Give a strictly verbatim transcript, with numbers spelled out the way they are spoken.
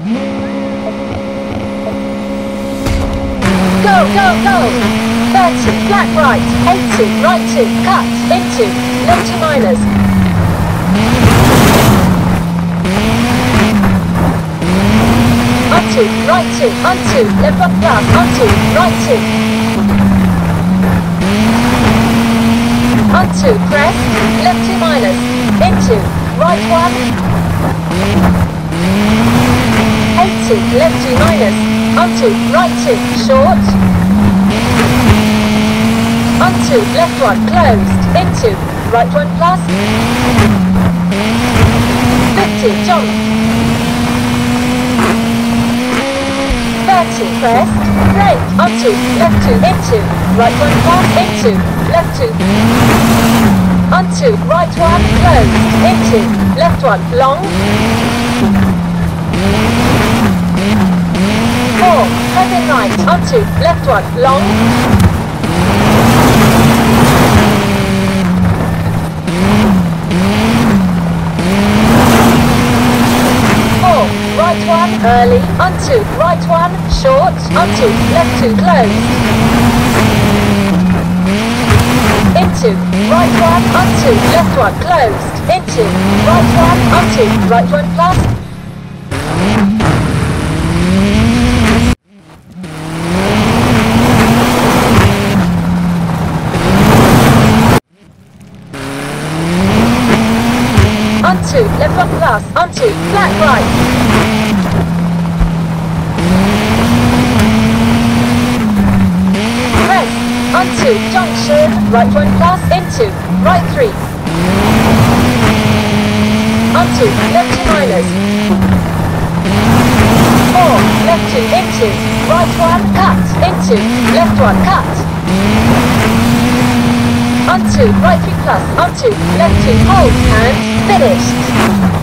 Go, go, go! thirty, flat right, eighty, right two, cut, into, left two minus. Onto, right two, onto, left one plus, onto, right two. Onto, crest, left two minus, into, right one. eighty, left two minus, onto, right two, short. Onto, left one, closed, into, right one plus. fifty, jump. thirty, crest, brake, onto, left two, into, right one plus, into, left two. Onto, right one, closed, into, left one, long. four, heavy right, onto, left one, long. four, right one, early, onto, right one, short, onto, left two, closed. Into, right one, onto, left one, closed. Into, right one, onto, right one plus. Onto, left one plus, onto, flat right. Crest, onto, junction, right one plus, into, right three. Onto, left two minus. four, left two, into, right one, cut, into, left one, cut. Onto, right three plus, onto, left two, hold, and finished.